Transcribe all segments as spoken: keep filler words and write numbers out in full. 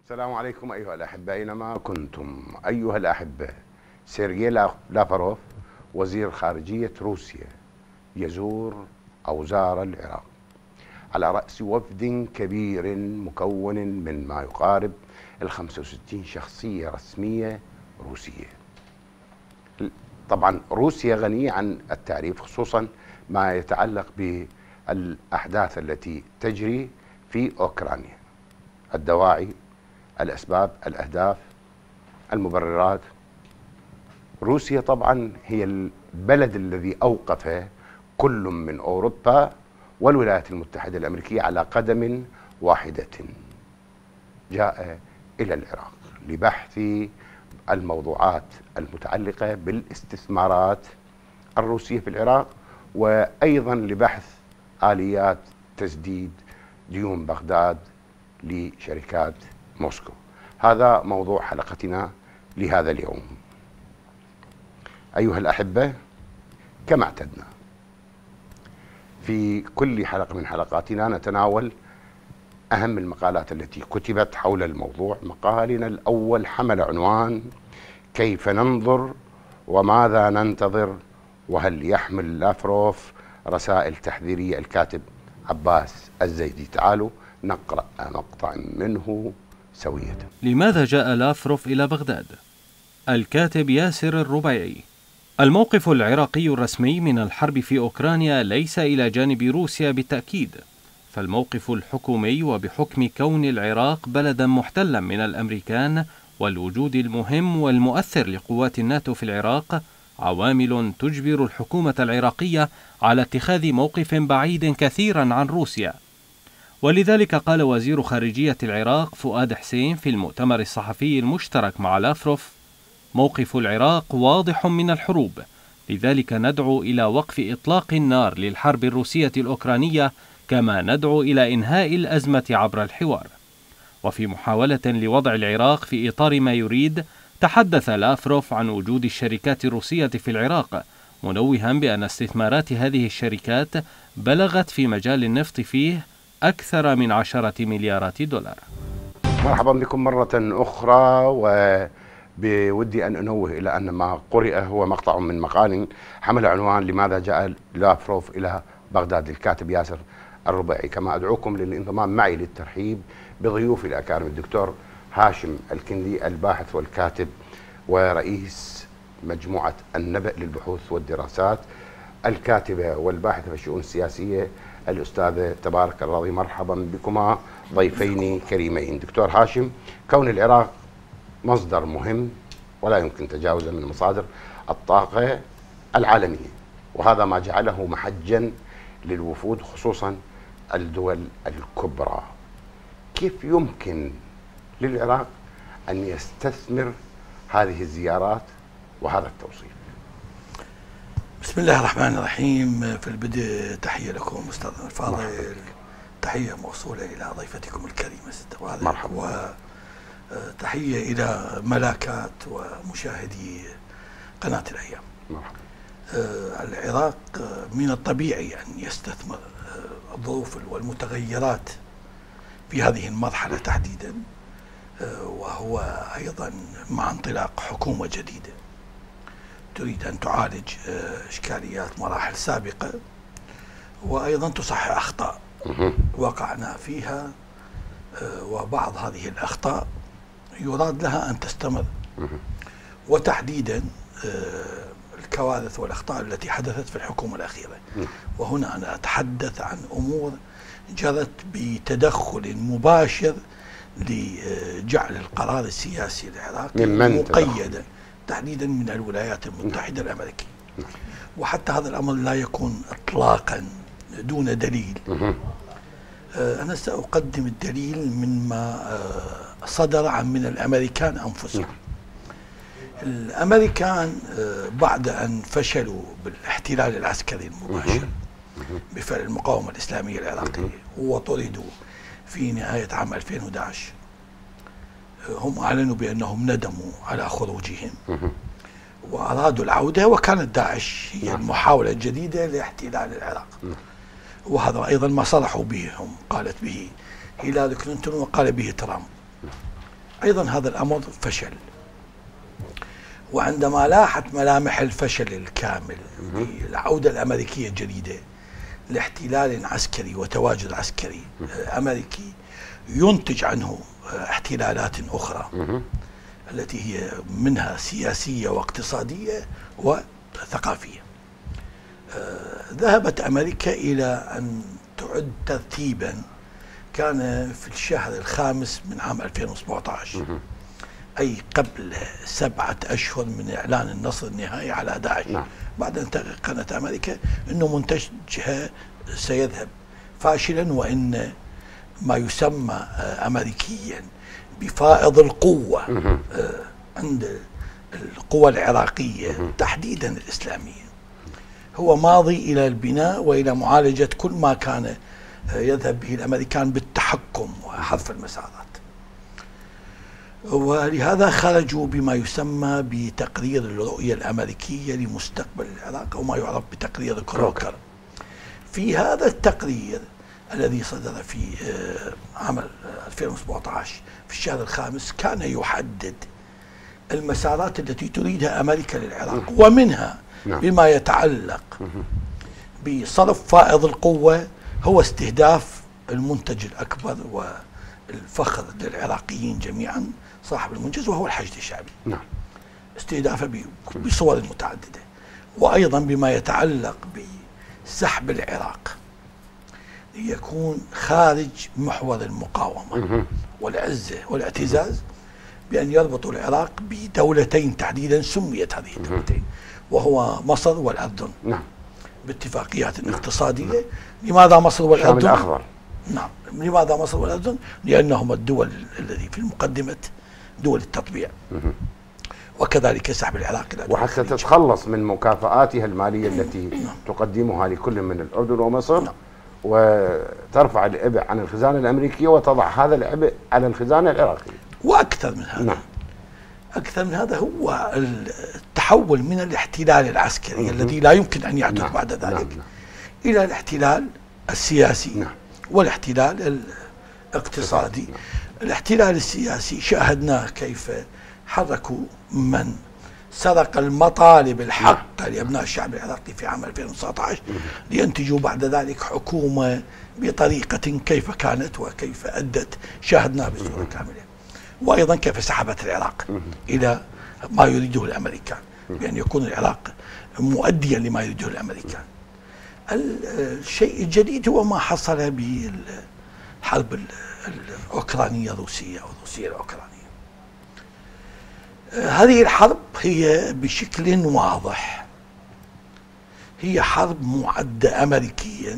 السلام عليكم أيها الأحبة أينما كنتم. أيها الأحبة، سيرجي لافروف وزير خارجية روسيا يزور أو زار العراق على رأس وفد كبير مكون من ما يقارب الخمسة وستين شخصية رسمية روسية. طبعا روسيا غنية عن التعريف، خصوصا ما يتعلق بالأحداث التي تجري في أوكرانيا، الدواعي، الأسباب، الأهداف، المبررات. روسيا طبعا هي البلد الذي أوقف كل من أوروبا والولايات المتحدة الأمريكية على قدم واحدة، جاء إلى العراق لبحث الموضوعات المتعلقة بالاستثمارات الروسية في العراق، وأيضا لبحث آليات تسديد ديون بغداد لشركات موسكو. هذا موضوع حلقتنا لهذا اليوم. أيها الأحبة، كما اعتدنا في كل حلقة من حلقاتنا نتناول أهم المقالات التي كتبت حول الموضوع. مقالنا الأول حمل عنوان كيف ننظر وماذا ننتظر، وهل يحمل لافروف رسائل تحذيرية؟ الكاتب عباس الزيدي. تعالوا نقرأ مقطع منه سوية. لماذا جاء لافروف إلى بغداد؟ الكاتب ياسر الربيعي. الموقف العراقي الرسمي من الحرب في أوكرانيا ليس إلى جانب روسيا بالتأكيد، فالموقف الحكومي وبحكم كون العراق بلدا محتلا من الأمريكان والوجود المهم والمؤثر لقوات الناتو في العراق عوامل تجبر الحكومة العراقية على اتخاذ موقف بعيد كثيرا عن روسيا. ولذلك قال وزير خارجية العراق فؤاد حسين في المؤتمر الصحفي المشترك مع لافروف: موقف العراق واضح من الحروب، لذلك ندعو إلى وقف إطلاق النار للحرب الروسية الأوكرانية، كما ندعو إلى إنهاء الأزمة عبر الحوار. وفي محاولة لوضع العراق في إطار ما يريد، تحدث لافروف عن وجود الشركات الروسية في العراق، منوها بأن استثمارات هذه الشركات بلغت في مجال النفط فيه أكثر من عشرة مليارات دولار. مرحبا بكم مرة أخرى، وبودي أن أنوه إلى أن ما قرئ هو مقطع من مقال حمل عنوان لماذا جاء لافروف إلى بغداد للكاتب ياسر الربيعي. كما أدعوكم للانضمام معي للترحيب بضيوفي الأكارم: الدكتور هاشم الكندي، الباحث والكاتب ورئيس مجموعة النبأ للبحوث والدراسات، الكاتبة والباحثة في الشؤون السياسية الأستاذة تبارك الراضي. مرحبا بكما ضيفين كريمين. دكتور هاشم، كون العراق مصدر مهم ولا يمكن تجاوزه من مصادر الطاقة العالمية، وهذا ما جعله محجا للوفود خصوصا الدول الكبرى، كيف يمكن للعراق أن يستثمر هذه الزيارات وهذا التوصيف؟ بسم الله الرحمن الرحيم. في البدء تحية لكم أستاذ الفاضل، تحية موصولة إلى ضيفتكم الكريمة ست فاضل، مرحبا، وتحية إلى ملاكات ومشاهدي قناة الأيام. مرحبا. العراق من الطبيعي أن يستثمر الظروف والمتغيرات في هذه المرحلة تحديدا، وهو أيضا مع انطلاق حكومة جديدة تريد أن تعالج إشكاليات مراحل سابقة، وأيضا تصحح أخطاء وقعنا فيها، وبعض هذه الأخطاء يراد لها أن تستمر، وتحديدا الكوارث والأخطاء التي حدثت في الحكومة الأخيرة. وهنا أنا أتحدث عن أمور جرت بتدخل مباشر لجعل القرار السياسي العراقي مقيدا تحديدا من الولايات المتحدة الأمريكية، وحتى هذا الأمر لا يكون إطلاقا دون دليل. أنا سأقدم الدليل مما صدر عن من الأمريكان أنفسهم. الأمريكان بعد أن فشلوا بالاحتلال العسكري المباشر بفعل المقاومة الإسلامية العراقية وطردوا في نهاية عام ألفين وأحد عشر، هم أعلنوا بأنهم ندموا على خروجهم وأرادوا العودة، وكانت داعش هي المحاولة الجديدة لاحتلال العراق. وهذا أيضا ما صرحوا به، هم قالت به هيلاري كلينتون وقال به ترامب. أيضا هذا الأمر فشل، وعندما لاحت ملامح الفشل الكامل للعودة الأمريكية الجديدة لاحتلال عسكري وتواجد عسكري أمريكي ينتج عنه احتلالات أخرى التي هي منها سياسية واقتصادية وثقافية، ذهبت أمريكا إلى أن تعد ترتيبا كان في الشهر الخامس من عام ألفين وسبعة عشر، أي قبل سبعة أشهر من إعلان النصر النهائي على داعش. نعم. بعد أن تيقنت أمريكا أنه منتجها سيذهب فاشلا، وأن ما يسمى أمريكيا بفائض القوة عند القوى العراقية تحديدا الإسلامية هو ماضي إلى البناء وإلى معالجة كل ما كان يذهب به الأمريكان بالتحكم وحذف المسارات. ولهذا خرجوا بما يسمى بتقرير الرؤية الأمريكية لمستقبل العراق، أو ما يعرف بتقرير كروكر. في هذا التقرير الذي صدر في عام ألفين وسبعة عشر في الشهر الخامس كان يحدد المسارات التي تريدها أمريكا للعراق، ومنها بما يتعلق بصرف فائض القوة هو استهداف المنتج الأكبر والفخر للعراقيين جميعا صاحب المنجز، وهو الحشد الشعبي. نعم. استهدافه بصور متعددة، وأيضا بما يتعلق بسحب العراق ليكون خارج محور المقاومة والعزة والاعتزاز، بأن يربطوا العراق بدولتين تحديدا سميت هذه الدولتين، وهو مصر والأردن. نعم. باتفاقيات نعم. اقتصادية. نعم. لماذا مصر والأردن؟ الشام الأخضر. نعم. لماذا مصر والأردن؟ لأنهما الدول الذي في مقدمة دول التطبيع، وكذلك سحب العراق إلى وحتى تتخلص من مكافآتها المالية التي نعم. تقدمها لكل من الأردن ومصر. نعم. وترفع العبء عن الخزانة الأمريكية وتضع هذا العبء على الخزانة العراقية. وأكثر من هذا. نعم. أكثر من هذا هو التحول من الاحتلال العسكري مم. الذي لا يمكن أن يحدث نعم. بعد ذلك نعم. نعم. إلى الاحتلال السياسي نعم. والاحتلال الاقتصادي. نعم. الاحتلال السياسي شاهدناه كيف حركوا من سرق المطالب الحقة لأبناء الشعب العراقي في عام ألفين وتسعة عشر لينتجوا بعد ذلك حكومة بطريقة كيف كانت وكيف أدت، شاهدناه بصورة كاملة. وأيضا كيف سحبت العراق إلى ما يريده الأمريكان، بأن يكون العراق مؤديا لما يريده الأمريكان. الشيء الجديد هو ما حصل بالحرب الأوكرانية الروسية أو الروسية الأوكرانية. هذه الحرب هي بشكل واضح هي حرب معدة أمريكيا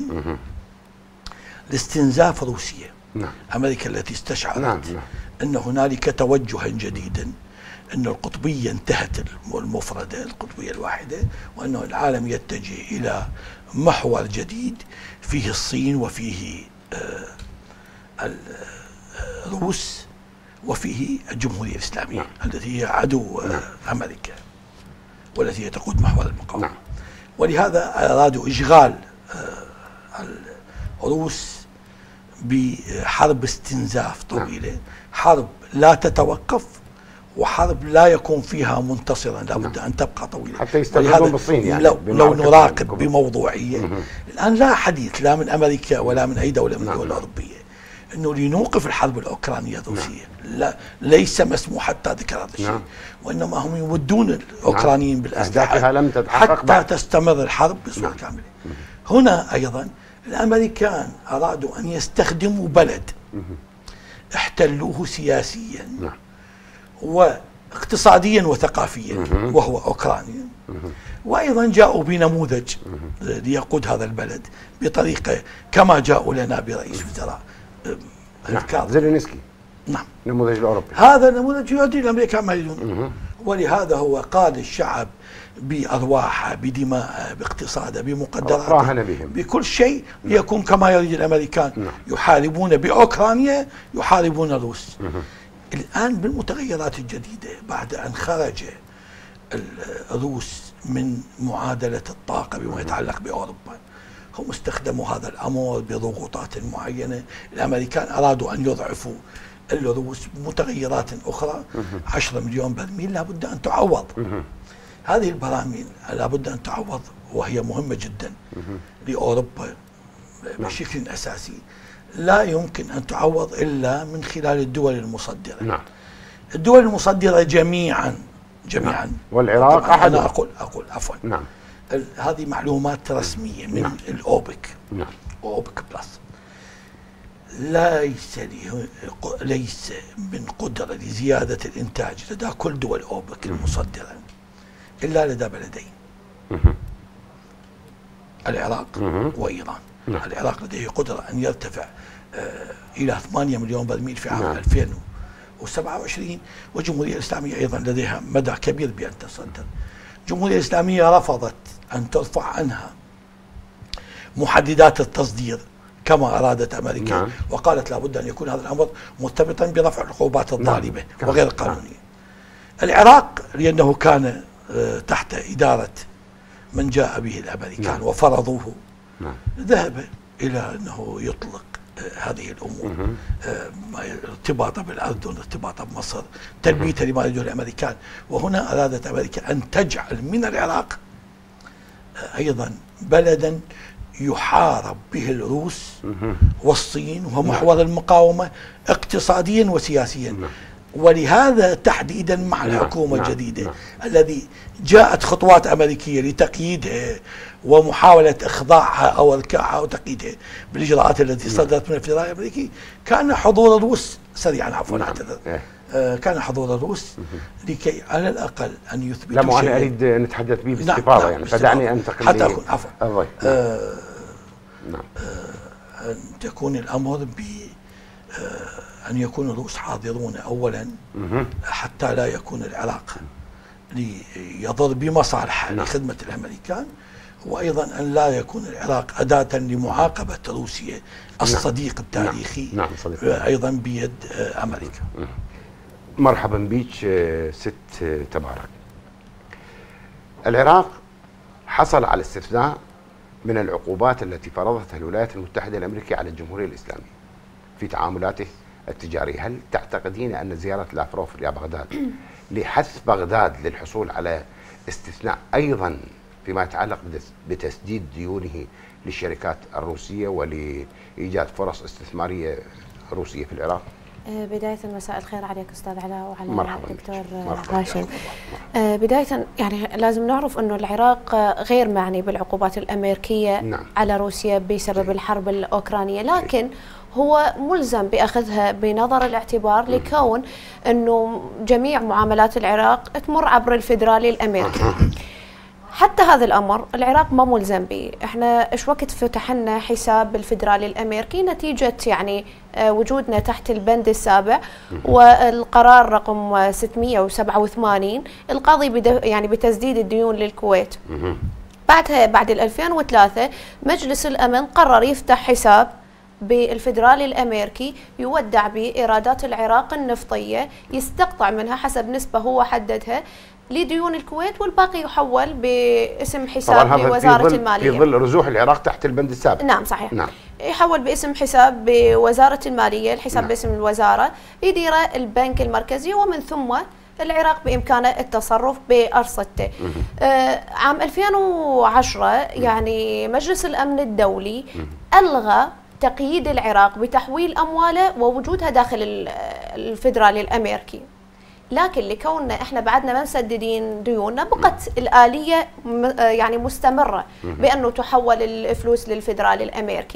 لاستنزاف روسيا. نعم. أمريكا التي استشعرت نعم. نعم. أن هنالك توجها جديدا، أن القطبية انتهت المفردة القطبية الواحدة، وأن العالم يتجه إلى محور جديد فيه الصين وفيه الروس وفيه الجمهورية الإسلامية نعم. التي هي عدو نعم. أمريكا والتي هي تقود محور المقاومة. نعم. ولهذا أرادوا إشغال الروس بحرب استنزاف طويلة. نعم. حرب لا تتوقف، وحرب لا يكون فيها منتصرا، لابد نعم. أن تبقى طويلة، حتى يستفيدون بالصين. يعني لو, لو نراقب بموضوعية مه. الآن لا حديث لا من أمريكا ولا من أي دولة من الدول نعم. الأوروبية أنه لنوقف الحرب الأوكرانية الروسية. نعم. لا ليس مسموح حتى ذكر هذا الشيء. نعم. وإنما هم يودون الأوكرانيين نعم. بالأسلحة لم تتحقق حتى بعد. تستمر الحرب بصورة نعم. كاملة. مه. هنا أيضا الأمريكان أرادوا أن يستخدموا بلد مه. احتلوه سياسيا نعم. واقتصاديا وثقافيا مه. وهو أوكرانيا، وأيضا جاءوا بنموذج مه. ليقود هذا البلد بطريقة كما جاءوا لنا برئيس وزراء نعم. زيلينسكي. نعم. النموذج الأوروبي. هذا النموذج يؤدي الأمريكان ما يريدون، ولهذا هو قاد الشعب بأرواحه بدماءه باقتصاده بمقدراته بكل شيء ليكون نعم. كما يريد الأمريكان. نعم. يحاربون بأوكرانيا يحاربون الروس. مه. الآن بالمتغيرات الجديدة بعد أن خرج الروس من معادلة الطاقة بما يتعلق بأوروبا، هم استخدموا هذا الأمر بضغوطات معينة. الأمريكان أرادوا أن يضعفوا الروس بمتغيرات أخرى عشرة مليون برميل لابد أن تعوض. هذه البراميل لابد أن تعوض، وهي مهمة جدا لأوروبا بشكل أساسي. لا يمكن أن تعوض إلا من خلال الدول المصدرة. نعم. الدول المصدرة جميعا جميعا نعم. والعراق أحد. أنا أقول أقول عفوا. نعم. هذه معلومات رسمية من نعم. الأوبك. نعم. أوبك بلس. ليس ليس من قدرة لزيادة الإنتاج لدى كل دول أوبك المصدرة إلا لدى بلدين، العراق وإيران. نعم. العراق لديه قدرة أن يرتفع آه إلى ثمانية مليون برميل في عام نعم. ألفين وسبعة وعشرين، والجمهورية الإسلامية أيضا لديها مدى كبير بأن تصدر. الجمهورية الإسلامية رفضت أن ترفع عنها محددات التصدير كما أرادت أمريكا. نعم. وقالت لابد أن يكون هذا الأمر مرتبطا برفع العقوبات الضاربة. نعم. وغير القانونية. نعم. العراق لأنه كان تحت إدارة من جاء به الأمريكان. نعم. وفرضوه. نعم. ذهب إلى أنه يطلق هذه الأمور ارتباطا بالأردن، ارتباطا بمصر، تلبية لما يريده الأمريكان. وهنا أرادت أمريكا أن تجعل من العراق أيضا بلدا يحارب به الروس والصين، وهو محور المقاومة اقتصاديا وسياسيا. ولهذا تحديدا مع الحكومة الجديدة الذي جاءت خطوات أمريكية لتقييدها ومحاولة إخضاعها أو إركاعها وتقييدها بالإجراءات التي صدرت من الفدرالي الأمريكي، كان حضور الروس سريعا عفوا أعتذر آه كان حضور الروس لكي على الأقل أن يثبتوا. لا، ما أنا أريد نتحدث به باستفاضة. نعم. يعني فدعني أنتقل حتى أكون عفوا نعم. آه نعم. آه أن تكون الأمر ب آه أن يكون الروس حاضرون أولا حتى لا يكون العراق ليضر بمصالحه. نعم. لخدمة الأمريكان، وأيضا أن لا يكون العراق أداة لمعاقبة روسيا الصديق التاريخي. نعم. نعم. أيضا بيد أمريكا. مرحبا بك ست تبارك. العراق حصل على استثناء من العقوبات التي فرضتها الولايات المتحدة الأمريكية على الجمهورية الإسلامية في تعاملاته التجارية. هل تعتقدين أن زيارة لافروف إلى بغداد لحث بغداد للحصول على استثناء أيضا فيما يتعلق بتسديد ديونه للشركات الروسية ولإيجاد فرص استثمارية روسية في العراق؟ بداية مساء الخير عليك أستاذ علاء وعلى مرحبا الدكتور مرحبا هاشم. بداية يعني لازم نعرف أنه العراق غير معني بالعقوبات الأمريكية. نعم. على روسيا بسبب الحرب الأوكرانية، لكن هو ملزم بأخذها بنظر الاعتبار لكون أنه جميع معاملات العراق تمر عبر الفدرالي الأمريكي. حتى هذا الأمر العراق ما ملزم به. احنا ايش وقت فتح لنا حساب بالفدرالي الأمريكي نتيجة يعني وجودنا تحت البند السابع والقرار رقم ستمئة وسبعة وثمانين القاضي يعني بتسديد الديون للكويت. بعدها بعد ألفين وثلاثة مجلس الأمن قرر يفتح حساب بالفدرالي الأمريكي يودع بإيرادات العراق النفطية، يستقطع منها حسب نسبة هو حددها لديون الكويت، والباقي يحول باسم حساب بوزارة المالية في ظل رجوع العراق تحت البند السابق. نعم صحيح. نعم. يحول باسم حساب بوزارة المالية، الحساب نعم. باسم الوزارة يديره البنك المركزي، ومن ثم العراق بإمكانه التصرف بأرصدته. آه عام ألفين وعشرة يعني مجلس الأمن الدولي ألغى تقييد العراق بتحويل أمواله ووجودها داخل الفدرالي الأمريكي، لكن لكوننا احنا بعدنا ما مسددين ديوننا بقت الآلية يعني مستمرة بأنه تحول الفلوس للفدرالي الأمريكي.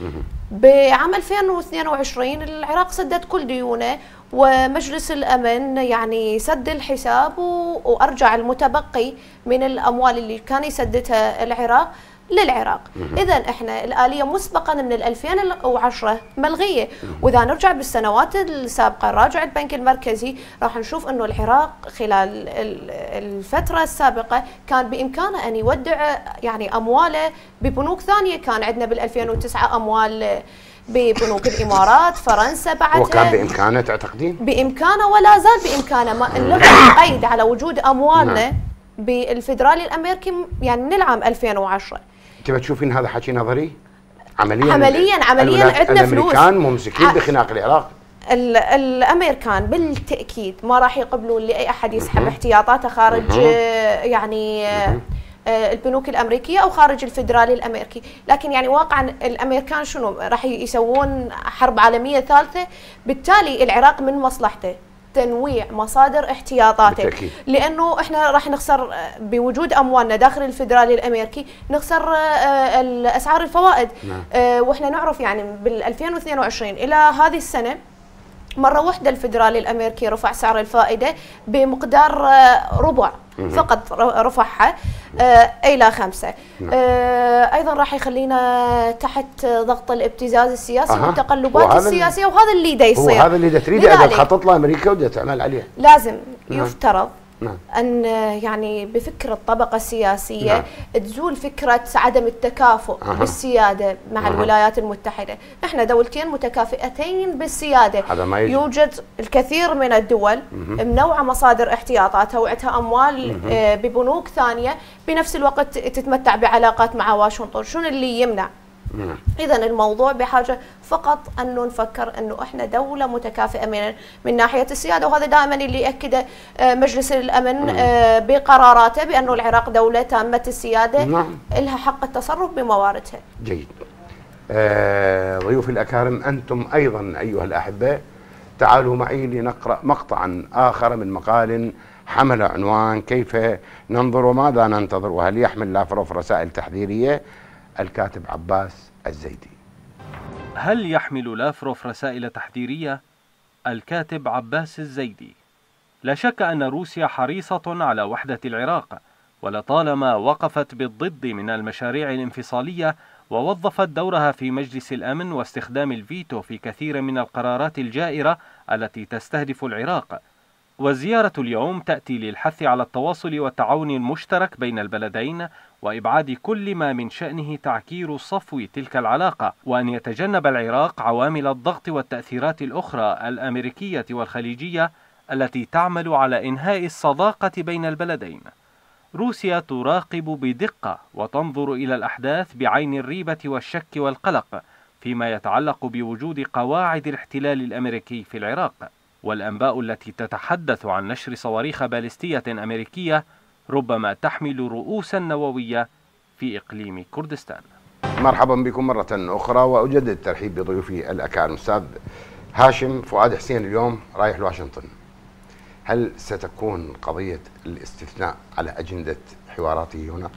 بعام ألفين واثنين وعشرين العراق سدد كل ديونه، ومجلس الأمن يعني سد الحساب وأرجع المتبقي من الأموال اللي كان يسددها العراق للعراق. إذا احنا الآلية مسبقا من ألفين وعشرة ملغية، وإذا نرجع بالسنوات السابقة راجع البنك المركزي راح نشوف انه العراق خلال الفترة السابقة كان بإمكانه أن يودع يعني أمواله ببنوك ثانية. كان عندنا بال ألفين وتسعة أموال ببنوك الإمارات، فرنسا بعدها، وكان بإمكانه تعتقدين؟ بإمكانه ولا زال بإمكانه. ما نلغي قيد على وجود أموالنا بالفدرالي الأمريكي يعني من العام ألفين وعشرة. انت بتشوفين هذا حكي نظري؟ عمليا عمليا عمليا عندنا فلوس. الامريكان ممسكين بخناق العراق. ال الامريكان بالتاكيد ما راح يقبلون لاي احد يسحب احتياطاته خارج آه، يعني آه، آه، البنوك الامريكيه او خارج الفدرالي الامريكي، لكن يعني واقعا الامريكان شنو راح يسوون حرب عالميه ثالثه، بالتالي العراق من مصلحته تنويع مصادر احتياطاته بالتأكيد. لانه احنا راح نخسر بوجود اموالنا داخل الفدرالي الامريكي، نخسر اسعار الفوائد. نعم. واحنا نعرف يعني بال ألفين واثنين وعشرين الى هذه السنه مرة واحدة الفدرالي الأمريكي رفع سعر الفائدة بمقدار ربع فقط، رفعها إلى خمسة. أيضا راح يخلينا تحت ضغط الابتزاز السياسي أه. والتقلبات السياسية، وهذا اللي دا يصير. وهذا اللي دا تريد أن تخطط له أمريكا ودا تعمل عليه. لازم نعم. يفترض نعم. أن يعني بفكر الطبقة السياسية نعم. تزول فكرة عدم التكافؤ أه. بالسيادة مع أه. الولايات المتحدة. احنا دولتين متكافئتين بالسيادة، هذا ما يجب. يوجد الكثير من الدول مه. منوعة مصادر احتياطاتها وعندها أموال آه ببنوك ثانية، بنفس الوقت تتمتع بعلاقات مع واشنطن. شنو اللي يمنع؟ إذا الموضوع بحاجة فقط أنه نفكر أنه إحنا دولة متكافئة من من ناحية السيادة، وهذا دائما اللي يأكده مجلس الأمن بقراراته بأنه العراق دولة تامة السيادة. نعم. لها حق التصرف بمواردها. جيد. آه ضيوف الأكارم، أنتم أيضا أيها الأحباء تعالوا معي لنقرأ مقطعا آخر من مقال حمل عنوان كيف ننظر وماذا ننتظر، وهل يحمل لافروف رسائل تحذيرية؟ الكاتب عباس الزيدي. هل يحمل لافروف رسائل تحذيرية؟ الكاتب عباس الزيدي. لا شك أن روسيا حريصة على وحدة العراق، ولطالما وقفت بالضد من المشاريع الانفصالية ووظفت دورها في مجلس الأمن واستخدام الفيتو في كثير من القرارات الجائرة التي تستهدف العراق. والزيارة اليوم تأتي للحث على التواصل والتعاون المشترك بين البلدين، وإبعاد كل ما من شأنه تعكير صفو تلك العلاقة، وأن يتجنب العراق عوامل الضغط والتأثيرات الأخرى الأمريكية والخليجية التي تعمل على إنهاء الصداقة بين البلدين. روسيا تراقب بدقة وتنظر إلى الأحداث بعين الريبة والشك والقلق فيما يتعلق بوجود قواعد الاحتلال الأمريكي في العراق، والأنباء التي تتحدث عن نشر صواريخ باليستية أمريكية ربما تحمل رؤوسا نووية في إقليم كردستان. مرحبا بكم مرة أخرى، وأجدد الترحيب بضيوفي الأكارم. أستاذ هاشم فؤاد حسين اليوم رايح لواشنطن، هل ستكون قضية الاستثناء على أجندة حواراته هناك؟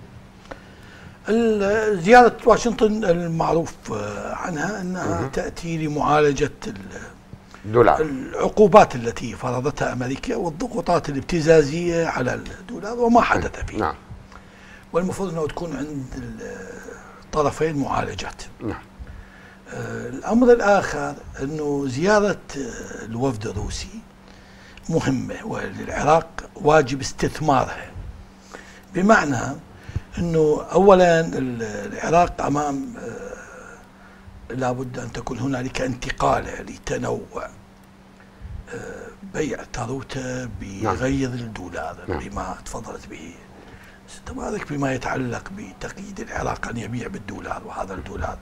زيارة واشنطن المعروف عنها أنها م- تأتي لمعالجة دولار. العقوبات التي فرضتها أمريكا والضغوطات الابتزازية على الدولار وما حدث فيه. نعم. والمفروض أنه تكون عند الطرفين معالجات. نعم. الأمر الآخر أنه زيارة الوفد الروسي مهمة، وللعراق واجب استثمارها، بمعنى أنه أولا العراق أمام لابد أن تكون هنالك انتقالة لتنوع بيع ثروته بغير الدولار. نعم. بما تفضلت به استمرارك بما يتعلق بتقييد العراق أن يبيع بالدولار، وهذا الدولار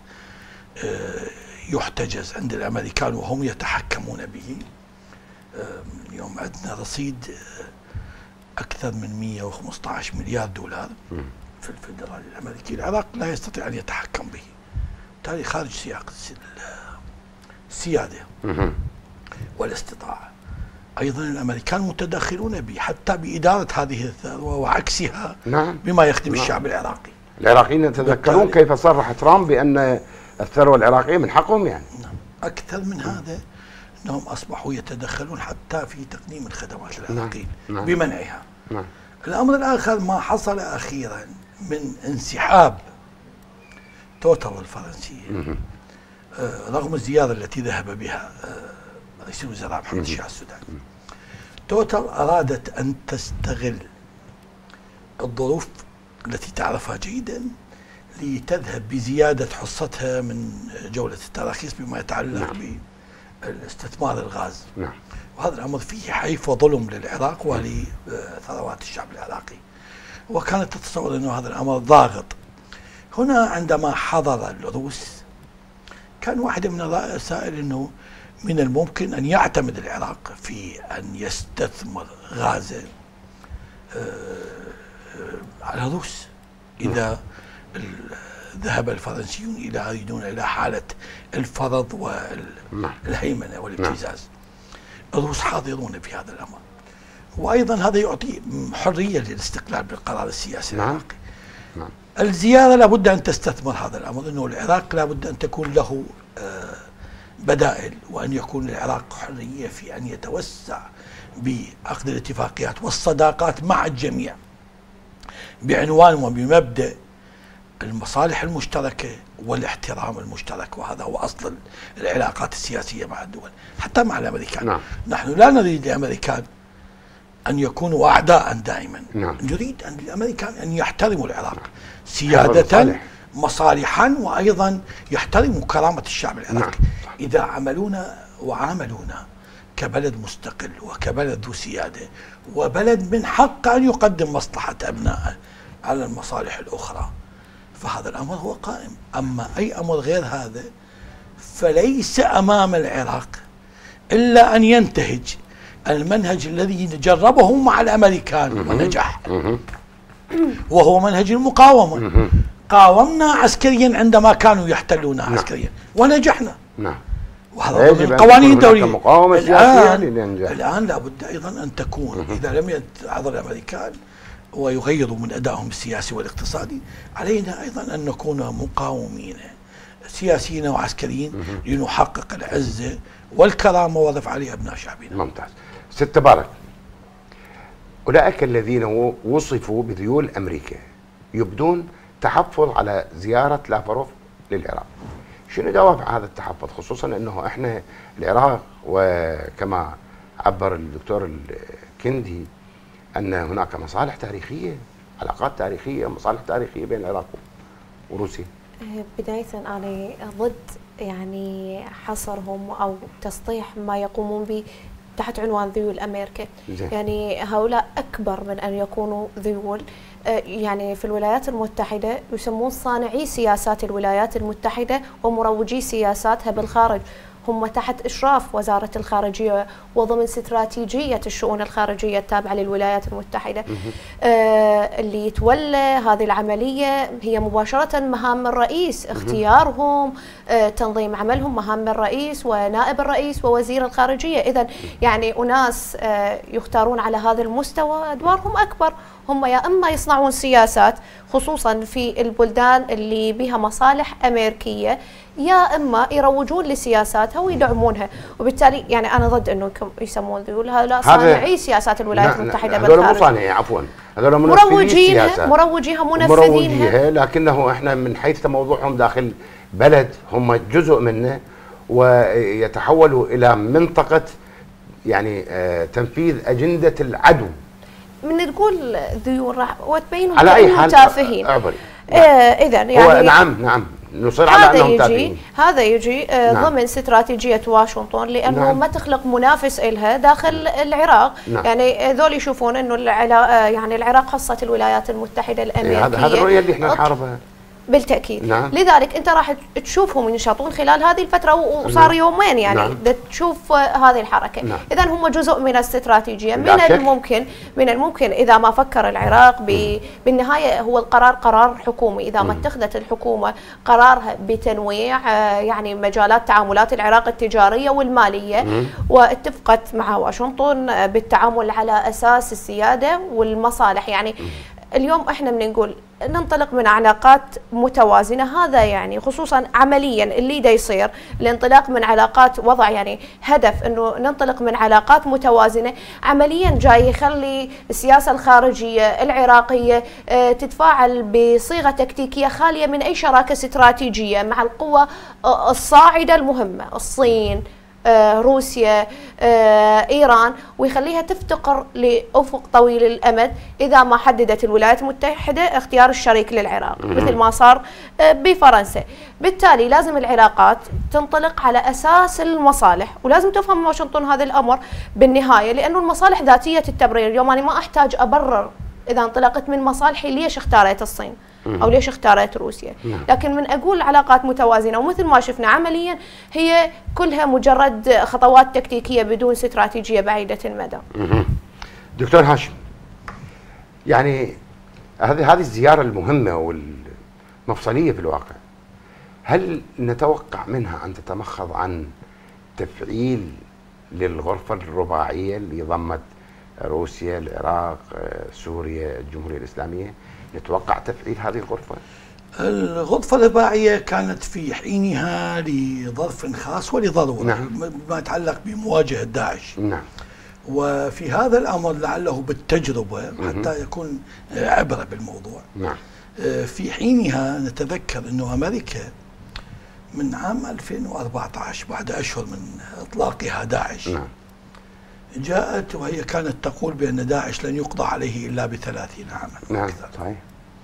يحتجز عند الأمريكان وهم يتحكمون به. اليوم عندنا رصيد أكثر من مئة وخمسة عشر مليار دولار في الفدرالي الأمريكي. العراق لا يستطيع أن يتحكم به، بالتالي خارج سياق السيادة والاستطاعة. أيضا الأمريكان متدخلون به حتى بإدارة هذه الثروة وعكسها. نعم. بما يخدم. نعم. الشعب العراقي. العراقيين يتذكرون كيف صرح ترامب بأن الثروة العراقية من حقهم يعني. نعم. أكثر من هذا أنهم أصبحوا يتدخلون حتى في تقديم الخدمات للعراقيين. نعم. بمنعها. نعم. الأمر الآخر ما حصل أخيرا من انسحاب توتال الفرنسية آه رغم الزيارة التي ذهب بها آه رئيس الوزراء محمد الشيع السوداني. توتال أرادت أن تستغل الظروف التي تعرفها جيدا لتذهب بزيادة حصتها من جولة التراخيص بما يتعلق. نعم. بالاستثمار الغاز. نعم. وهذا الأمر فيه حيف وظلم للعراق ولثروات الشعب العراقي، وكانت تتصور أنه هذا الأمر ضاغط. هنا عندما حضر الروس كان واحد من الرسائل أنه من الممكن أن يعتمد العراق في أن يستثمر غازة على الروس إذا ذهب الفرنسيون إلى يريدون إلى حالة الفرض والهيمنة والابتزاز. الروس حاضرون في هذا الأمر، وأيضا هذا يعطي حرية للاستقلال بالقرار السياسي العراقي. نعم. الزيارة لابد أن تستثمر هذا الأمر، أنه العراق لابد أن تكون له بدائل، وأن يكون العراق حرية في أن يتوسع بعقد الاتفاقيات والصداقات مع الجميع بعنوان وبمبدأ المصالح المشتركة والاحترام المشترك، وهذا هو أصل العلاقات السياسية مع الدول حتى مع الأمريكان. نعم. نحن لا نريد الأمريكان أن يكونوا أعداء دائما. نعم. نريد أن الأمريكان أن يحترموا العراق سيادة مصالحا، وأيضا يحترموا كرامة الشعب العراقي. نعم. إذا عملونا وعاملونا كبلد مستقل وكبلد ذو سيادة وبلد من حق أن يقدم مصلحة أبنائه على المصالح الأخرى، فهذا الأمر هو قائم. أما أي أمر غير هذا فليس أمام العراق إلا أن ينتهج المنهج الذي جربه مع الأمريكان ونجح، وهو منهج المقاومة. قاومنا عسكريا عندما كانوا يحتلونا عسكريا ونجحنا. نعم. وهذا من قوانين الدولية. الآن, الآن لابد أيضا أن تكون، إذا لم يتعرض الأمريكان ويغيروا من أدائهم السياسي والاقتصادي، علينا أيضا أن نكون مقاومين سياسيين وعسكريين لنحقق العزة والكرامة والرفعة لأبناء شعبنا. ممتاز. ست تبارك، أولئك الذين وصفوا بذيول أمريكا يبدون تحفظ على زيارة لافروف للعراق، شنو دوافع هذا التحفظ؟ خصوصا أنه إحنا العراق، وكما عبر الدكتور الكندي أن هناك مصالح تاريخية، علاقات تاريخية، مصالح تاريخية بين العراق وروسيا. بداية أنا ضد يعني حصرهم أو تسطيح ما يقومون به تحت عنوان ذيول أمريكا. زي. يعني هؤلاء أكبر من أن يكونوا ذيول. يعني في الولايات المتحدة يسمون صانعي سياسات الولايات المتحدة ومروجي سياساتها بالخارج، هم تحت إشراف وزارة الخارجية وضمن استراتيجية الشؤون الخارجية التابعة للولايات المتحدة. آه اللي يتولى هذه العملية هي مباشرة مهام الرئيس، اختيارهم، آه تنظيم عملهم، مهام الرئيس ونائب الرئيس ووزير الخارجية. إذن يعني أناس آه يختارون على هذا المستوى أدوارهم أكبر، هم يا إما يصنعون سياسات خصوصا في البلدان اللي بها مصالح أمريكية، يا إما يروجون لسياساتها ويدعمونها. وبالتالي يعني أنا ضد أنه يسمون ذيول، هؤلاء صانعي سياسات الولايات المتحدة بالخارج. هذول مو صانعي، عفوا، هذول مروجينها مروجيها منفذينها، لكنه احنا من حيث موضوعهم داخل بلد هم جزء منه، ويتحولوا إلى منطقة يعني آه تنفيذ أجندة العدو. من نقول ذيول راح وتبينهم على أي حال تافهين. اعبري. آه إذا يعني نعم نعم نصر على هذا أنهم يجي تافهين. هذا يجي آه نعم. ضمن استراتيجية واشنطن، لأنه نعم. ما تخلق منافس إلها داخل العراق. نعم. يعني ذول يشوفون إنه العلا يعني العراق خاصة الولايات المتحدة الأمريكية. هذا هذا الرؤية اللي احنا نحاربها. بالتأكيد. نعم. لذلك أنت راح تشوفهم ينشطون خلال هذه الفترة، وصار نعم. يومين يعني نعم. تشوف هذه الحركة. نعم. إذا هم جزء من الاستراتيجية. من الممكن من الممكن إذا ما فكر العراق بالنهاية، هو القرار قرار حكومي، إذا ما اتخذت الحكومة قرارها بتنويع يعني مجالات تعاملات العراق التجارية والمالية، مم. واتفقت مع واشنطن بالتعامل على أساس السيادة والمصالح. يعني مم. اليوم احنا بنقول ننطلق من علاقات متوازنة، هذا يعني خصوصا عمليا اللي دا يصير الانطلاق من علاقات، وضع يعني هدف انه ننطلق من علاقات متوازنة، عمليا جاي يخلي السياسة الخارجية العراقية اه تتفاعل بصيغة تكتيكية خالية من اي شراكة استراتيجية مع القوى اه الصاعدة المهمة، الصين، آه، روسيا، آه، إيران، ويخليها تفتقر لأفق طويل الأمد إذا ما حددت الولايات المتحدة اختيار الشريك للعراق مثل ما صار آه، بفرنسا. بالتالي لازم العلاقات تنطلق على أساس المصالح، ولازم تفهم واشنطن هذا الأمر بالنهاية، لأنه المصالح ذاتية التبرير. اليوم أنا ما أحتاج أبرر إذا انطلقت من مصالحي ليش اختاريت الصين، أو ليش اختارت روسيا. نعم. لكن من أقول علاقات متوازنة، ومثل ما شفنا عمليا هي كلها مجرد خطوات تكتيكية بدون استراتيجية بعيدة المدى. دكتور هاشم، يعني هذه هذه الزيارة المهمة والمفصلية في الواقع، هل نتوقع منها أن تتمخض عن تفعيل للغرفة الرباعية اللي ضمت روسيا، العراق، سوريا، الجمهورية الإسلامية؟ نتوقع تفعيل هذه الغرفة؟ الغرفة الرباعية كانت في حينها لظرف خاص ولضرورة، نعم. ما يتعلق بمواجهة داعش. نعم. وفي هذا الأمر لعله بالتجربة حتى يكون عبرة بالموضوع. نعم. في حينها نتذكر أنه أمريكا من عام ألفين وأربعة عشر بعد أشهر من إطلاقها داعش، نعم. جاءت وهي كانت تقول بأن داعش لن يقضى عليه إلا بثلاثين عاما. نعم. أكثر. صحيح.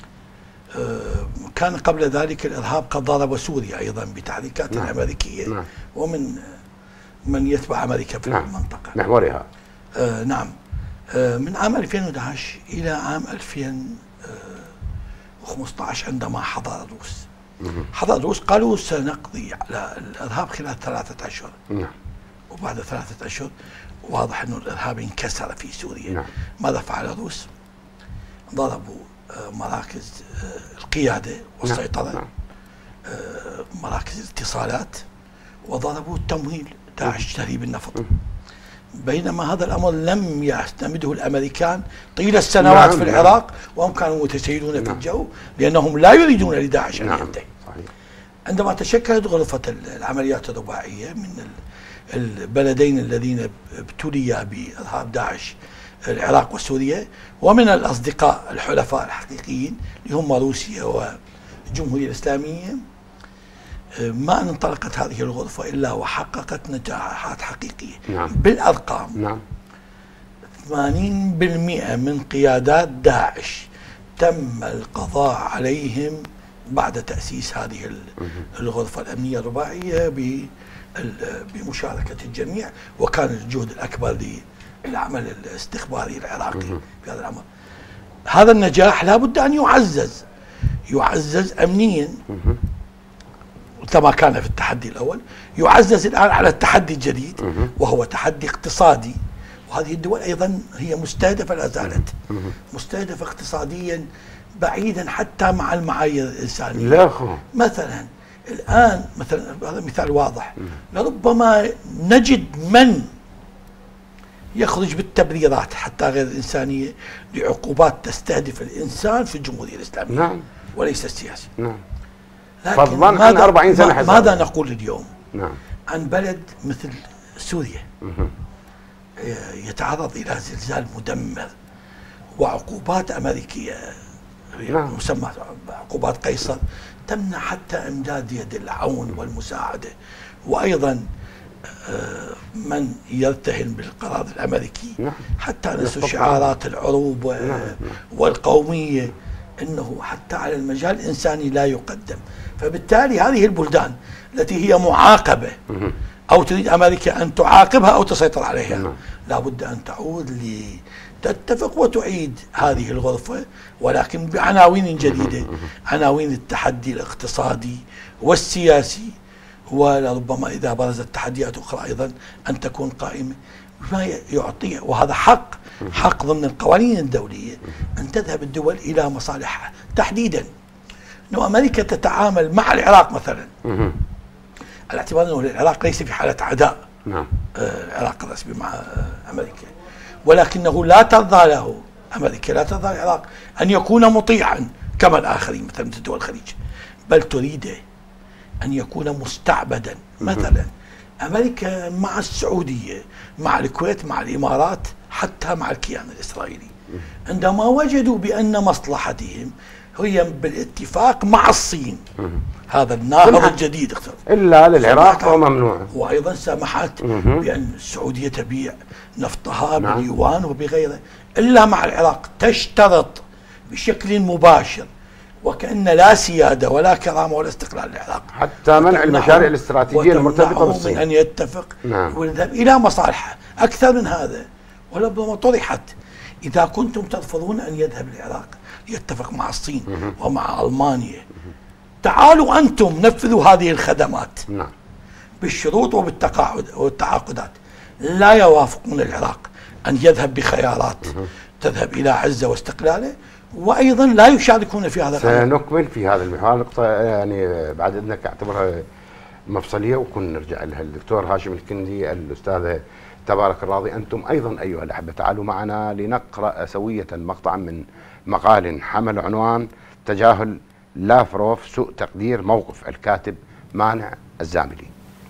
كان قبل ذلك الإرهاب قد ضرب سوريا أيضا بتحريكات نعم. أمريكية. نعم. ومن من يتبع أمريكا في نعم. المنطقة. محورها. آه نعم. آه من عام ألفين وأحد عشر إلى عام ألفين وخمسة عشر عندما حضر الروس. حضر الروس قالوا سنقضي على الإرهاب خلال ثلاثة أشهر. نعم. وبعد ثلاثة أشهر واضح أنه الإرهاب انكسر في سوريا. نعم. ماذا فعل الروس؟ ضربوا مراكز القيادة والسيطرة. نعم. مراكز الاتصالات، وضربوا التمويل، داعش تهريب النفط. بينما هذا الأمر لم يعتمده الأمريكان طيلة السنوات. نعم. في العراق، وهم كانوا متسيرون. نعم. في الجو، لأنهم لا يريدون لداعش أن نعم. ينتهي. صحيح. عندما تشكلت غرفة العمليات الرباعية من البلدين الذين ابتليا بإرهاب داعش، العراق وسوريا، ومن الأصدقاء الحلفاء الحقيقيين اللي هم روسيا والجمهورية الإسلامية، ما أن انطلقت هذه الغرفة إلا وحققت نجاحات حقيقية. نعم. بالأرقام. نعم. ثمانين بالمئة من قيادات داعش تم القضاء عليهم بعد تأسيس هذه الغرفة الأمنية الرباعية بمشاركة الجميع، وكان الجهد الأكبر للعمل الاستخباري العراقي في هذا الأمر. هذا النجاح لا بد أن يعزز يعزز أمنيا كما كان في التحدي الأول، يعزز الآن على التحدي الجديد وهو تحدي اقتصادي. وهذه الدول أيضا هي مستهدفة، لا زالت مستهدفة اقتصاديا بعيدا حتى مع المعايير الإنسانية. لا خو. مثلا الآن، مثلا هذا مثال واضح، لربما نجد من يخرج بالتبريرات حتى غير الإنسانية لعقوبات تستهدف الإنسان في الجمهورية الإسلامية. نعم. وليس السياسي. نعم. فضلا عن أربعين سنة حسنا. ماذا نقول اليوم؟ نعم. عن بلد مثل سوريا يتعرض إلى زلزال مدمر وعقوبات أمريكية، نعم. مسمى عقوبات قيصر، تمنع حتى إمداد يد العون والمساعدة. وأيضا من يرتهن بالقرار الأمريكي، نعم. حتى نسوا شعارات العروب نعم. والقومية، أنه حتى على المجال الإنساني لا يقدم. فبالتالي هذه البلدان التي هي معاقبة أو تريد أمريكا أن تعاقبها أو تسيطر عليها، نعم. لا بد أن تعود لتتفق وتعيد هذه الغرفة، ولكن بعناوين جديدة، عناوين التحدي الاقتصادي والسياسي، ولربما إذا برزت تحديات أخرى أيضا أن تكون قائمة بما يعطي. وهذا حق حق ضمن القوانين الدولية أن تذهب الدول إلى مصالحها. تحديدا أن أمريكا تتعامل مع العراق مثلا على اعتبار أنه العراق ليس في حالة عداء. نعم. العراق الرسمي مع أمريكا، ولكنه لا ترضى له أمريكا، لا ترضى العراق أن يكون مطيعا كما الآخرين مثلا مثل دول الخليج، بل تريد أن يكون مستعبدا. مثلا أمريكا مع السعودية، مع الكويت، مع الإمارات، حتى مع الكيان الإسرائيلي، عندما وجدوا بأن مصلحتهم هي بالاتفاق مع الصين، هذا الناهض الجديد اختار إلا للعراق هو ممنوع. وأيضا سمحت بأن السعودية تبيع نفطها نعم. باليوان وبغيره، إلا مع العراق تشترط بشكل مباشر وكأن لا سيادة ولا كرامة ولا استقلال للعراق، حتى منع المشاريع الاستراتيجية المرتبطة بالصين، من أن يتفق نعم. ويذهب إلى مصالحه. أكثر من هذا، ولربما طرحت إذا كنتم ترفضون أن يذهب العراق يتفق مع الصين ومع ألمانيا، تعالوا أنتم نفذوا هذه الخدمات نعم بالشروط وبالتقاعد والتعاقدات. لا يوافقون العراق أن يذهب بخيارات تذهب إلى عزة واستقلاله، وأيضا لا يشاركون في هذا الأمر. سنكمل في هذا المحور نقطة يعني بعد إذنك أعتبرها مفصلية وكن نرجع لها. الدكتور هاشم الكندي، الأستاذة تبارك الراضي، أنتم أيضا أيها الأحبة تعالوا معنا لنقرأ سوية مقطعا من مقال حمل عنوان تجاهل لافروف سوء تقدير موقف الكاتب مانع الزاملي.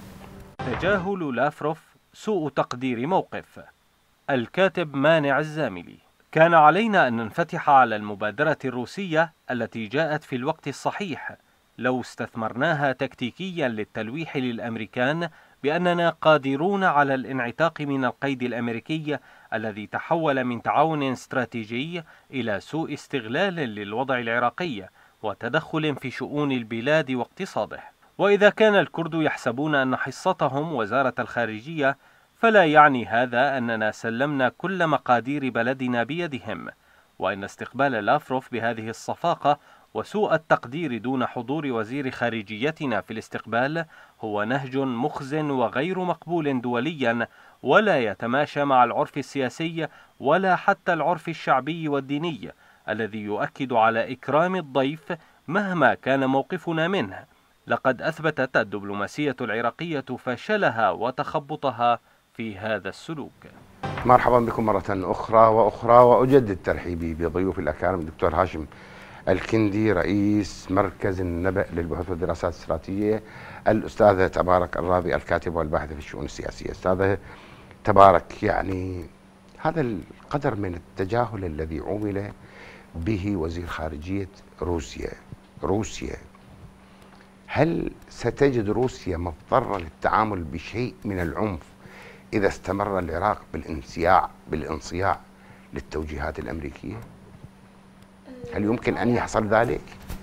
تجاهل لافروف سوء تقدير موقف الكاتب مانع الزاملي. كان علينا أن ننفتح على المبادرة الروسية التي جاءت في الوقت الصحيح لو استثمرناها تكتيكيا للتلويح للأمريكان بأننا قادرون على الانعتاق من القيد الأمريكي الذي تحول من تعاون استراتيجي إلى سوء استغلال للوضع العراقي وتدخل في شؤون البلاد واقتصاده. وإذا كان الكرد يحسبون أن حصتهم وزارة الخارجية، فلا يعني هذا أننا سلمنا كل مقادير بلدنا بيدهم، وأن استقبال لافروف بهذه الصفاقة وسوء التقدير دون حضور وزير خارجيتنا في الاستقبال هو نهج مخز وغير مقبول دوليا، ولا يتماشى مع العرف السياسي ولا حتى العرف الشعبي والديني الذي يؤكد على إكرام الضيف مهما كان موقفنا منه. لقد أثبتت الدبلوماسية العراقية فشلها وتخبطها في هذا السلوك. مرحبا بكم مرة أخرى وأخرى، وأجدد ترحيبي بضيوف الأكارم الدكتور هاشم الكندي رئيس مركز النبأ للبحوث والدراسات الاستراتيجية، الأستاذة تبارك الراضي الكاتبة والباحثة في الشؤون السياسية. أستاذة تبارك، يعني هذا القدر من التجاهل الذي عمل به وزير خارجية روسيا روسيا هل ستجد روسيا مضطرة للتعامل بشيء من العنف إذا استمر العراق بالانصياع بالانصياع للتوجيهات الأمريكية؟ هل يمكن أن يحصل ذلك؟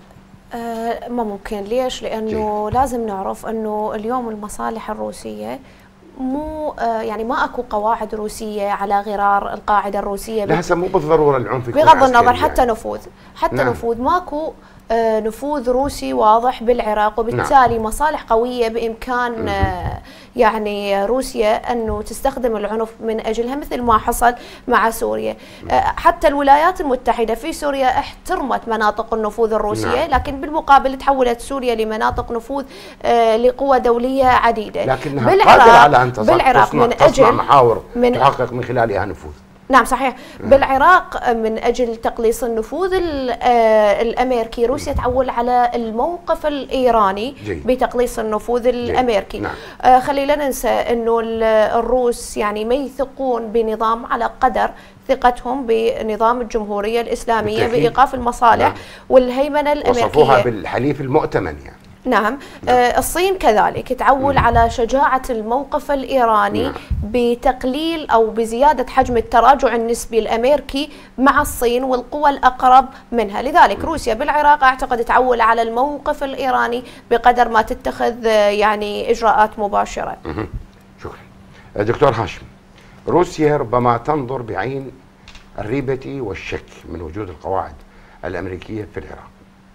أه ما ممكن. ليش؟ لأنه جي. لازم نعرف أنه اليوم المصالح الروسية مو آه يعني ما اكو قواعد روسيه على غرار القاعده الروسيه. لا هسه مو بالضروره العنف يكون بغض النظر حتى يعني. نفوذ حتى نعم. نفوذ ماكو آه نفوذ روسي واضح بالعراق، وبالتالي نعم. مصالح قويه بامكان آه يعني روسيا انه تستخدم العنف من اجلها، مثل ما حصل مع سوريا. آه حتى الولايات المتحده في سوريا احترمت مناطق النفوذ الروسيه، نعم. لكن بالمقابل تحولت سوريا لمناطق نفوذ آه لقوى دوليه عديده. لكنها قادره على ان بالعراق من اجل محاور من تحقق من خلالها نفوذ. نعم صحيح. بالعراق من أجل تقليص النفوذ الأمريكي روسيا تعول على الموقف الإيراني جي. بتقليص النفوذ جي. الأمريكي. نعم. آه خلينا ننسى أنه الروس يعني ما يثقون بنظام على قدر ثقتهم بنظام الجمهورية الإسلامية بالتأكيد. بإيقاف المصالح نعم. والهيمنة الأمريكية. وصفوها بالحليف المؤتمن يعني. نعم. آه الصين كذلك تعول مم. على شجاعة الموقف الإيراني نعم. بتقليل أو بزيادة حجم التراجع النسبي الأمريكي مع الصين والقوى الأقرب منها. لذلك مم. روسيا بالعراق أعتقد تعول على الموقف الإيراني بقدر ما تتخذ آه يعني إجراءات مباشرة. مم. شكرا. دكتور هاشم، روسيا ربما تنظر بعين الريبة والشك من وجود القواعد الأمريكية في العراق،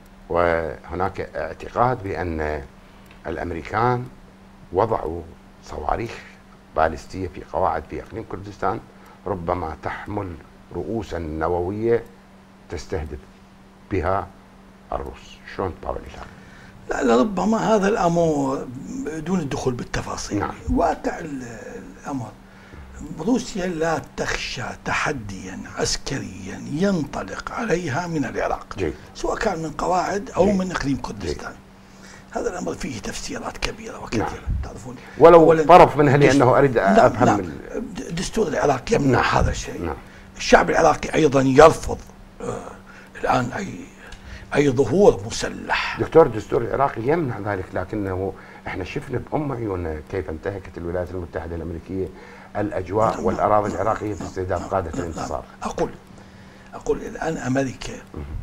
وهناك اعتقاد بأن الأمريكان وضعوا صواريخ باليستية في قواعد في إقليم كردستان ربما تحمل رؤوسا نووية تستهدف بها الروس. شلون تطالع لهذا؟ لا لربما هذا الأمر دون الدخول بالتفاصيل. نعم. واقع الأمر روسيا لا تخشى تحديا عسكريا ينطلق عليها من العراق جي. سواء كان من قواعد أو جي. من إقليم كردستان. هذا الأمر فيه تفسيرات كبيرة وكثيرة. نعم. تعرفون ولو طرف منها لأنه أريد أفهم. نعم. دستور العراق يمنع نعم. هذا الشيء. نعم. الشعب العراقي أيضا يرفض آه الآن أي أي ظهور مسلح. دكتور دستور العراقي يمنع ذلك، لكنه احنا شفنا بأم عيوننا كيف انتهكت الولايات المتحدة الأمريكية الأجواء نعم. والأراضي العراقية في استهداف قادة نعم. الانتصار. أقول أقول الآن أمريكا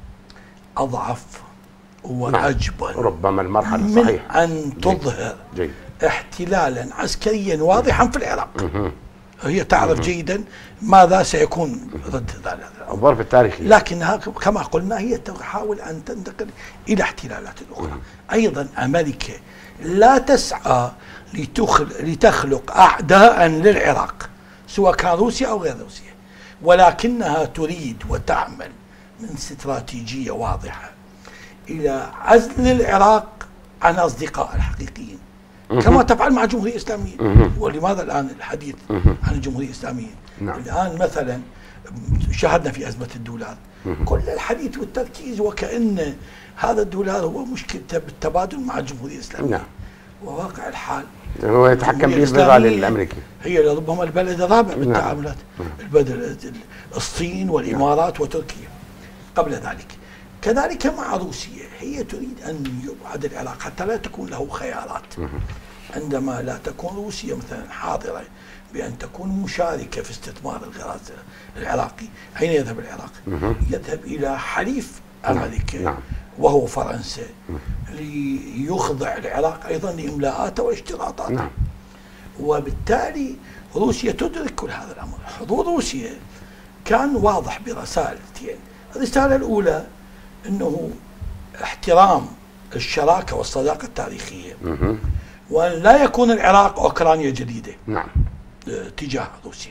أضعف وأجبن نعم. ربما المرحلة من صحيح أن تظهر جي. جي. احتلالا عسكريا واضحا في العراق. هي تعرف جيدا ماذا سيكون رد هذا الظرف التاريخي، لكنها كما قلنا هي تحاول أن تنتقل إلى احتلالات أخرى. أيضا أمريكا لا تسعى لتخلق أعداء للعراق سواء كان روسيا أو غير روسيا، ولكنها تريد وتعمل من استراتيجية واضحة إلى عزل العراق عن أصدقاء الحقيقيين كما تفعل مع الجمهورية الإسلامية. ولماذا الآن الحديث عن الجمهورية الإسلامية؟ نعم. الآن مثلا شاهدنا في أزمة الدولار كل الحديث والتركيز وكأن هذا الدولار هو مشكلته بالتبادل مع الجمهورية الإسلامية. نعم. وواقع الحال هو يتحكم بالنظام الأمريكي، هي ربما البلد الرابع بالتعاملات. نعم. البلد الصين والإمارات وتركيا قبل ذلك. كذلك مع روسيا هي تريد أن يبعد العراق حتى لا تكون له خيارات. عندما لا تكون روسيا مثلا حاضرة بأن تكون مشاركة في استثمار الغاز العراقي، أين يذهب العراق؟ يذهب إلى حليف أمريكا. نعم. وهو فرنسا، ليخضع العراق أيضا لإملاءاته واشتراطاته. نعم. وبالتالي روسيا تدرك كل هذا الأمر. حضور روسيا كان واضح برسالتين. الرسالة الأولى أنه احترام الشراكة والصداقة التاريخية، وأن لا يكون العراق أوكرانيا جديدة. نعم. تجاه روسيا،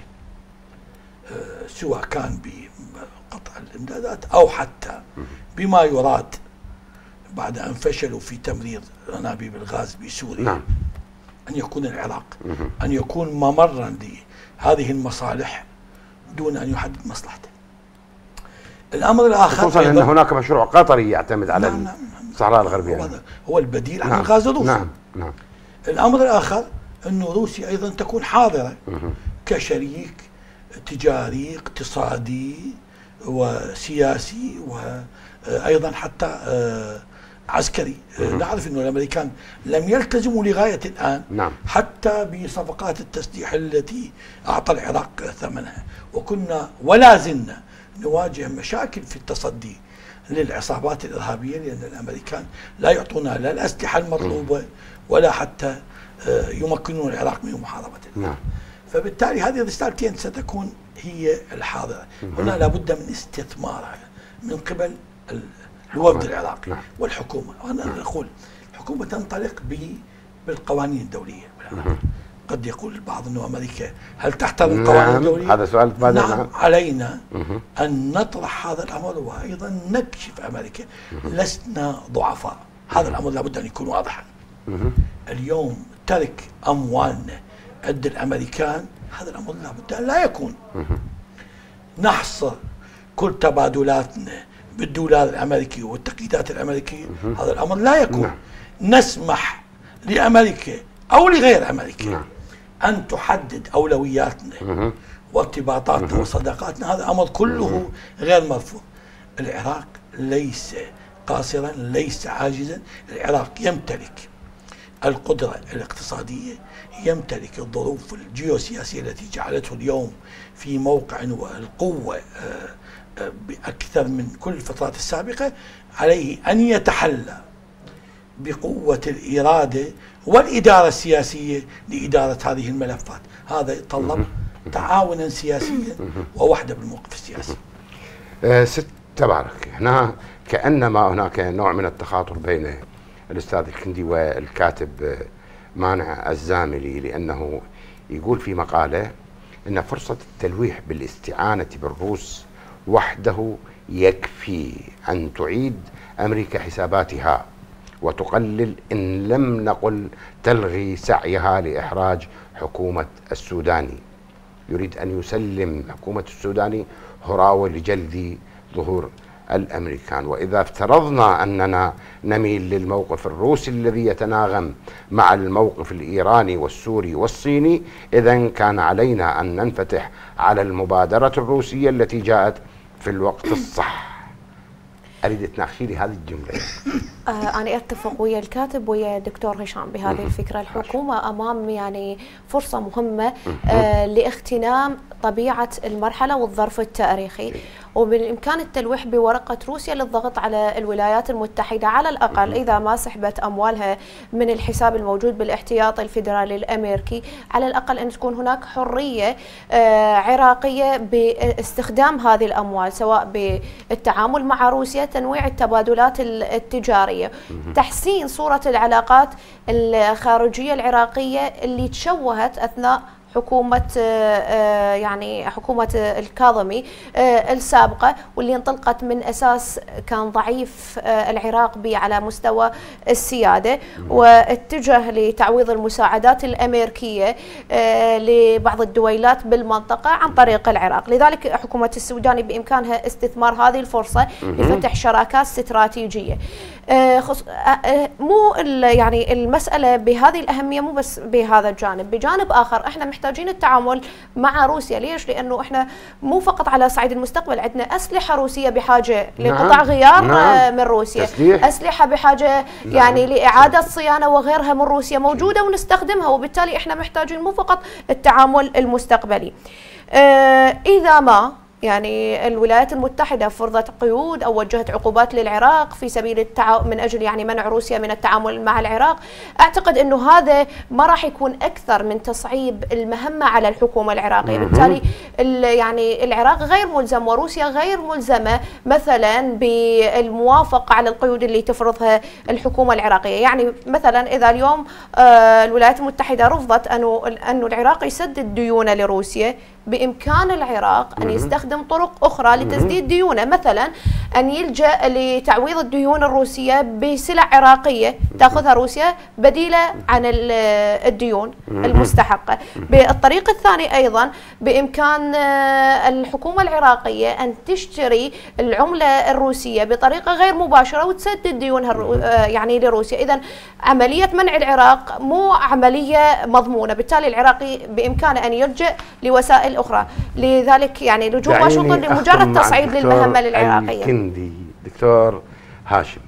سواء كان بقطع الإمدادات أو حتى بما يراد بعد أن فشلوا في تمرير أنابيب الغاز بسوريا. نعم. أن يكون العراق أن يكون ممرا لهذه المصالح دون أن يحدد مصلحته. الأمر الآخر خصوصا أن هناك مشروع قطري يعتمد على نعم الصحراء الغربية. هو, هو البديل عن نعم الغاز الروسي. نعم. نعم. الأمر الآخر أن روسيا أيضا تكون حاضرة كشريك تجاري اقتصادي وسياسي وأيضا حتى عسكري. نعرف أن الأمريكان لم يلتزموا لغاية الآن. نعم. حتى بصفقات التسليح التي أعطى العراق ثمنها، وكنا ولا زلنا نواجه مشاكل في التصدي للعصابات الإرهابية، لأن الأمريكان لا يعطونا لا الأسلحة المطلوبة ولا حتى يمكنون العراق من محاربته. نعم. فبالتالي هذه الرسالتين ستكون هي الحاضرة. هنا لابد من استثمارها من قبل الوفد العراقي. نعم. والحكومة. وأنا أقول الحكومة تنطلق بالقوانين الدولية. قد يقول البعض أنه أمريكا هل تحترم القوانين نعم. الدولية؟ هذا سؤال. نعم. علينا مه. أن نطرح هذا الأمر وأيضا نكشف أمريكا. مه. لسنا ضعفاء. هذا الأمر لابد أن يكون واضحا. مه. اليوم ترك أموالنا عند الأمريكان هذا الأمر لابد أن لا يكون. مه. نحصر كل تبادلاتنا بالدولار الأمريكي والتقييدات الأمريكية. مه. هذا الأمر لا يكون. نعم. نسمح لأمريكا أو لغير أمريكا نعم. أن تحدد أولوياتنا وارتباطاتنا وصداقاتنا. هذا أمر كله غير مرفوض. العراق ليس قاصرا، ليس عاجزا. العراق يمتلك القدرة الاقتصادية، يمتلك الظروف الجيوسياسية التي جعلته اليوم في موقع والقوة بأكثر من كل الفترات السابقة. عليه أن يتحلى بقوة الإرادة والإدارة السياسية لإدارة هذه الملفات. هذا يتطلب تعاونا سياسيا ووحدة بالموقف السياسي. أه ست تبارك، هنا كأنما هناك نوع من التخاطر بين الأستاذ الكندي والكاتب مانع الزاملي، لأنه يقول في مقالة أن فرصة التلويح بالاستعانة بالروس وحده يكفي أن تعيد أمريكا حساباتها وتقلل إن لم نقل تلغي سعيها لإحراج حكومة السوداني. يريد أن يسلم حكومة السوداني هراوة لجلد ظهور الأمريكان. وإذا افترضنا أننا نميل للموقف الروسي الذي يتناغم مع الموقف الإيراني والسوري والصيني، إذن كان علينا أن ننفتح على المبادرة الروسية التي جاءت في الوقت الصح. أريد تناقشي لي هذه الجملة. آه أنا أتفق ويا الكاتب ويا الدكتور هشام بهذه الفكرة. الحكومة أمام يعني فرصة مهمة آه لاغتنام طبيعة المرحلة والظرف التاريخي، وبالإمكان التلويح بورقة روسيا للضغط على الولايات المتحدة على الأقل إذا ما سحبت أموالها من الحساب الموجود بالاحتياطي الفيدرالي الأمريكي، على الأقل أن تكون هناك حرية عراقية باستخدام هذه الأموال، سواء بالتعامل مع روسيا، تنويع التبادلات التجارية، تحسين صورة العلاقات الخارجية العراقية اللي تشوهت أثناء حكومة يعني حكومة الكاظمي السابقة، واللي انطلقت من أساس كان ضعيف العراق به على مستوى السيادة، واتجه لتعويض المساعدات الأمريكية لبعض الدويلات بالمنطقة عن طريق العراق. لذلك حكومة السوداني بإمكانها استثمار هذه الفرصة لفتح شراكات استراتيجية. مو يعني المسألة بهذه الأهمية مو بس بهذا الجانب، بجانب آخر احنا محتاجين التعامل مع روسيا. ليش؟ لأنه احنا مو فقط على صعيد المستقبل، عندنا أسلحة روسية بحاجة لقطع غيار نعم. من روسيا، تسليح. أسلحة بحاجة نعم. يعني لإعادة صيانة وغيرها من روسيا موجودة ونستخدمها، وبالتالي احنا محتاجين مو فقط التعامل المستقبلي. اه إذا ما يعني الولايات المتحدة فرضت قيود أو وجهت عقوبات للعراق في سبيل التع... من أجل يعني منع روسيا من التعامل مع العراق، أعتقد أنه هذا ما راح يكون أكثر من تصعيب المهمة على الحكومة العراقية. بالتالي يعني العراق غير ملزم وروسيا غير ملزمة مثلا بالموافقة على القيود اللي تفرضها الحكومة العراقية. يعني مثلا إذا اليوم آه الولايات المتحدة رفضت أنه أنه العراق يسدد ديونه لروسيا، بإمكان العراق أن يستخدم طرق أخرى لتسديد ديونه، مثلا أن يلجأ لتعويض الديون الروسية بسلع عراقية تأخذها روسيا بديلة عن الديون المستحقة. بالطريق الثاني أيضا بإمكان الحكومة العراقية أن تشتري العملة الروسية بطريقة غير مباشرة وتسدد ديونها يعني لروسيا. إذن عملية منع العراق مو عملية مضمونة، بالتالي العراقي بإمكانه أن يلجأ لوسائل أخرى. لذلك يعني لجوء واشنطن لمجرد تصعيد للمهمة للعراقية. الكندي دكتور هاشم،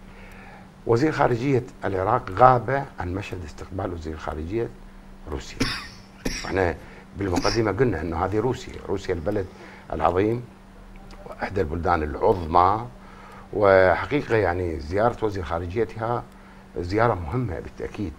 وزير خارجية العراق غاب عن مشهد استقبال وزير خارجية روسيا. احنا بالمقدمة قلنا انه هذه روسيا، روسيا البلد العظيم واحدى البلدان العظمى، وحقيقة يعني زيارة وزير خارجيتها زيارة مهمة بالتأكيد.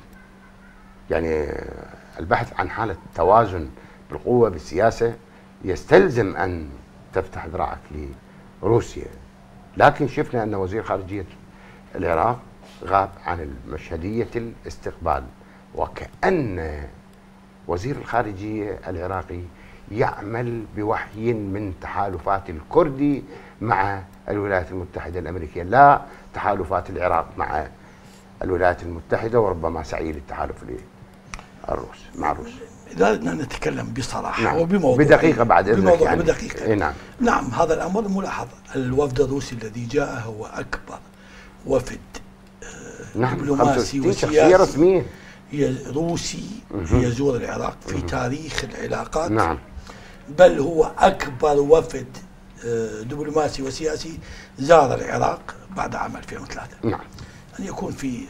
يعني البحث عن حالة توازن بالقوة بالسياسة يستلزم أن تفتح ذراعك لروسيا، لكن شفنا أن وزير خارجية العراق غاب عن المشهدية الاستقبال، وكأن وزير الخارجية العراقي يعمل بوحي من تحالفات الكردي مع الولايات المتحدة الأمريكية، لا تحالفات العراق مع الولايات المتحدة، وربما سعي للتحالف للروس مع روسيا. إذا بدنا نتكلم بصراحة نعم. وبموضوع بدقيقة بعد إذنك بموضوع يعني. بدقيقة إيه نعم. نعم هذا الأمر ملاحظ. الوفد الروسي الذي جاء هو أكبر وفد نعم. دبلوماسي وسياسي رسمية روسي يزور العراق في تاريخ العلاقات. نعم. بل هو أكبر وفد دبلوماسي وسياسي زار العراق بعد عام ألفين وثلاثة. نعم. أن يكون في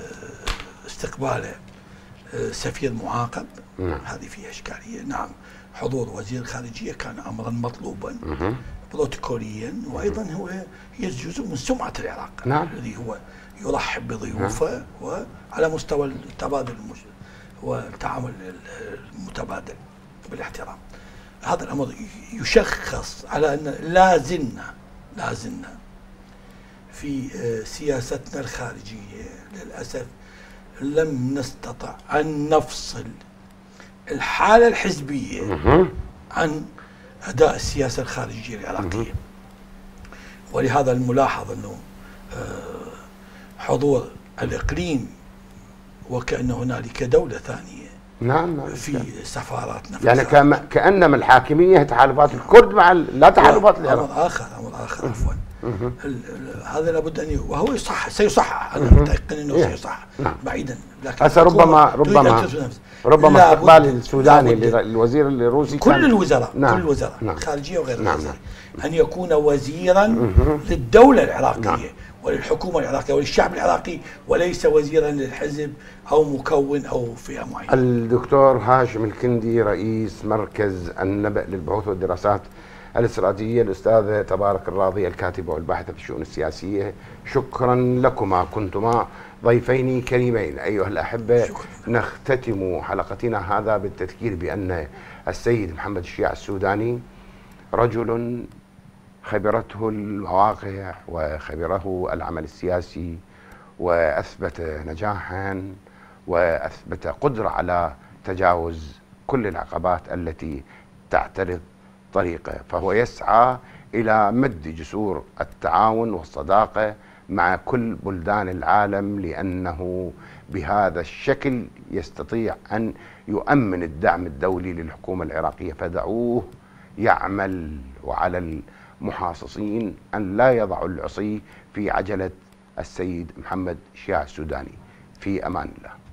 استقباله سفير معاقب، نعم. هذه فيها إشكالية. نعم حضور وزير الخارجية كان أمرا مطلوبا مه. بروتوكوليا، وأيضا هو هي جزء من سمعة العراق. نعم. الذي هو يرحب بضيوفه. نعم. وعلى مستوى التبادل والتعامل المتبادل بالاحترام. هذا الأمر يشخص على أن لا زلنا لا زلنا في سياستنا الخارجية للأسف لم نستطع أن نفصل الحالة الحزبية عن أداء السياسة الخارجية العراقية. ولهذا الملاحظ أنه حضور الإقليم وكأن هنالك دولة ثانية. نعم. نعم. في سفارات نفسها. يعني كما كأنما الحاكمية تحالفات الكرد مع لا تحالفات العراق. أمر آخر أمر آخر عفوا. هذا لابد أن ي... وهو يصح سيصح. أنا متيقن أنه سيصح. نعم. بعيدا. لكن ربما ربما ربما استقبال السوداني للوزير الروسي كل الوزراء. نعم. كل الوزراء. نعم. خارجية وغير نعم. الخارجية. أن يكون وزيرا للدولة العراقية. نعم. وللحكومة العراقية وللشعب العراقي، وليس وزيرا للحزب أو مكون أو فئة معينة. الدكتور هاشم الكندي رئيس مركز النبأ للبحوث والدراسات الاستراتيجية الأستاذ تبارك الراضي الكاتب والباحث في الشؤون السياسية. شكرا لكما، كنتما ضيفين كريمين. أيها الأحبة، شكرا. نختتم حلقتنا هذا بالتذكير بأن السيد محمد الشياع السوداني رجل خبرته المواقع وخبره العمل السياسي، وأثبت نجاحا وأثبت قدرة على تجاوز كل العقبات التي تعترض طريقه، فهو يسعى إلى مد جسور التعاون والصداقة مع كل بلدان العالم، لأنه بهذا الشكل يستطيع أن يؤمن الدعم الدولي للحكومة العراقية. فدعوه يعمل، وعلى المحاصصين أن لا يضعوا العصي في عجلة السيد محمد الشياع السوداني. في أمان الله.